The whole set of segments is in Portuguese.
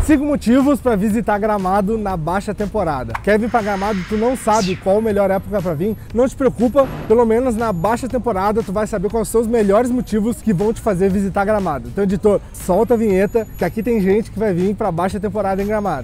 5 motivos para visitar Gramado na baixa temporada. Quer vir para Gramado e tu não sabe qual a melhor época para vir? Não te preocupa, pelo menos na baixa temporada tu vai saber quais são os melhores motivos que vão te fazer visitar Gramado. Então, editor, solta a vinheta que aqui tem gente que vai vir para baixa temporada em Gramado.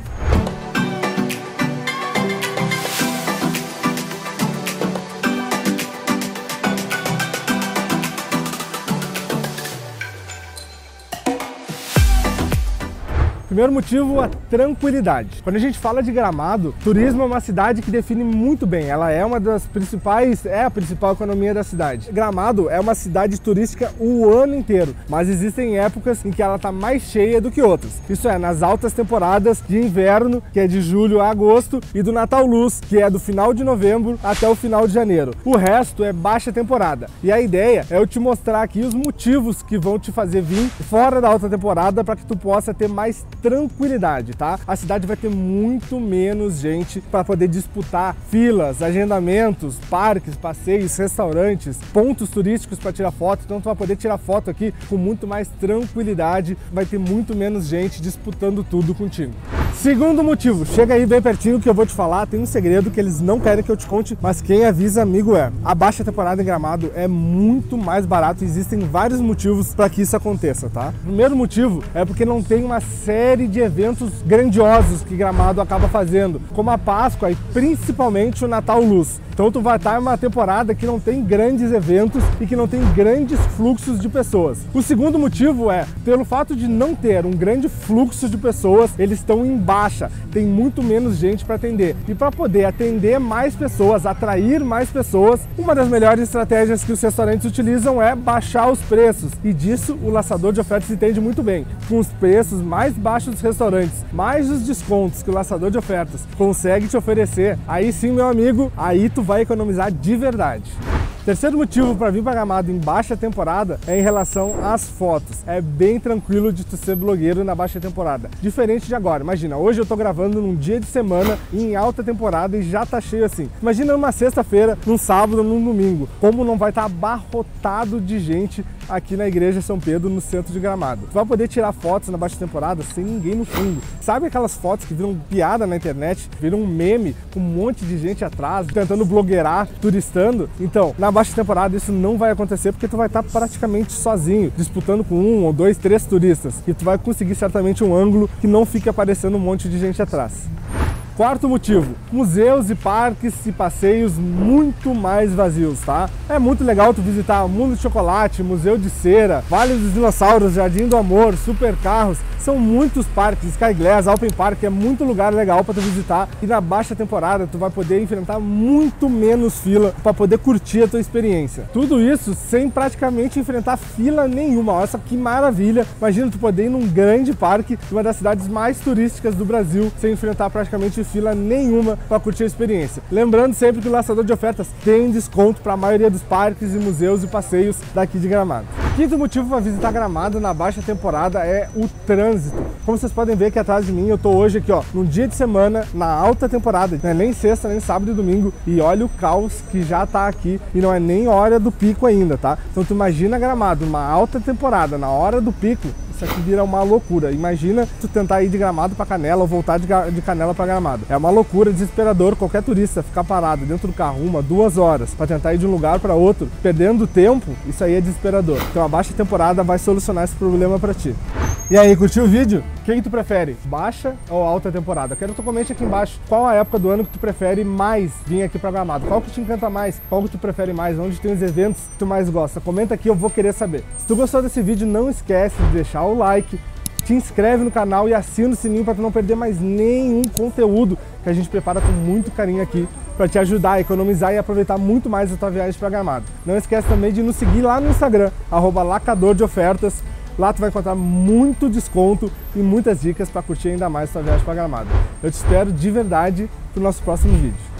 Primeiro motivo, a tranquilidade. Quando a gente fala de Gramado, turismo é uma cidade que define muito bem. Ela é uma das principais, a principal economia da cidade. Gramado é uma cidade turística o ano inteiro, mas existem épocas em que ela está mais cheia do que outras. Isso é, nas altas temporadas de inverno, que é de julho a agosto, e do Natal Luz, que é do final de novembro até o final de janeiro. O resto é baixa temporada. E a ideia é eu te mostrar aqui os motivos que vão te fazer vir fora da alta temporada para que tu possa ter mais tranquilidade, tá? A cidade vai ter muito menos gente para poder disputar filas, agendamentos, parques, passeios, restaurantes, pontos turísticos para tirar foto. Então tu vai poder tirar foto aqui com muito mais tranquilidade, vai ter muito menos gente disputando tudo contigo. Segundo motivo, chega aí bem pertinho que eu vou te falar, tem um segredo que eles não querem que eu te conte, mas quem avisa amigo é. A baixa temporada em Gramado é muito mais barato e existem vários motivos para que isso aconteça, tá? O primeiro motivo é porque não tem uma série de eventos grandiosos que Gramado acaba fazendo, como a Páscoa e principalmente o Natal Luz. Então tu vai estar em uma temporada que não tem grandes eventos e que não tem grandes fluxos de pessoas. O segundo motivo é, pelo fato de não ter um grande fluxo de pessoas, eles estão em baixa, tem muito menos gente para atender. E para poder atender mais pessoas, atrair mais pessoas, uma das melhores estratégias que os restaurantes utilizam é baixar os preços. E disso o Laçador de Ofertas entende muito bem. Com os preços mais baixos dos restaurantes, mais os descontos que o Laçador de Ofertas consegue te oferecer, aí sim, meu amigo, aí tu vai economizar de verdade. Terceiro motivo para vir para Gramado em baixa temporada é em relação às fotos. É bem tranquilo de tu ser blogueiro na baixa temporada. Diferente de agora. Imagina, hoje eu tô gravando num dia de semana em alta temporada e já tá cheio assim. Imagina numa sexta-feira, num sábado, num domingo. Como não vai estar abarrotado de gente aqui na Igreja São Pedro, no centro de Gramado. Tu vai poder tirar fotos na baixa temporada sem ninguém no fundo. Sabe aquelas fotos que viram piada na internet, viram um meme com um monte de gente atrás, tentando blogueirar, turistando? Então, na baixa temporada isso não vai acontecer porque tu vai estar praticamente sozinho, disputando com 1 ou 2, 3 turistas. E tu vai conseguir certamente um ângulo que não fique aparecendo um monte de gente atrás. Quarto motivo, museus e parques e passeios muito mais vazios, tá? É muito legal tu visitar o Mundo de Chocolate, Museu de Cera, Vale dos Dinossauros, Jardim do Amor, Super Carros. São muitos parques, Sky Glass, Alpen Park, é muito lugar legal para tu visitar. E na baixa temporada tu vai poder enfrentar muito menos fila para poder curtir a tua experiência. Tudo isso sem praticamente enfrentar fila nenhuma. Olha só que maravilha! Imagina tu poder ir num grande parque, uma das cidades mais turísticas do Brasil, sem enfrentar praticamente fila nenhuma para curtir a experiência. Lembrando sempre que o Laçador de Ofertas tem desconto para a maioria dos parques e museus e passeios daqui de Gramado. Quinto motivo para visitar Gramado na baixa temporada é o trânsito. Como vocês podem ver aqui atrás de mim, eu tô hoje aqui, ó, num dia de semana, na alta temporada, não é nem sexta, nem sábado e domingo, e olha o caos que já tá aqui, e não é nem hora do pico ainda, tá? Então tu imagina Gramado, uma alta temporada, na hora do pico, isso aqui vira uma loucura. Imagina tu tentar ir de Gramado para Canela ou voltar de Canela para Gramado. É uma loucura, desesperador qualquer turista ficar parado dentro do carro 1, 2 horas para tentar ir de um lugar para outro, perdendo tempo. Isso aí é desesperador. Então a baixa temporada vai solucionar esse problema para ti. E aí, curtiu o vídeo? Quem tu prefere? Baixa ou alta temporada? Quero que tu comente aqui embaixo qual a época do ano que tu prefere mais vir aqui para Gramado. Qual que te encanta mais? Qual que tu prefere mais? Onde tem os eventos que tu mais gosta? Comenta aqui, eu vou querer saber. Se tu gostou desse vídeo, não esquece de deixar o like, te inscreve no canal e assina o sininho para tu não perder mais nenhum conteúdo que a gente prepara com muito carinho aqui para te ajudar a economizar e aproveitar muito mais a tua viagem para Gramado. Não esquece também de nos seguir lá no Instagram, @lacadordeofertas. Lá tu vai encontrar muito desconto e muitas dicas para curtir ainda mais a tua viagem para Gramado. Eu te espero de verdade para o nosso próximo vídeo.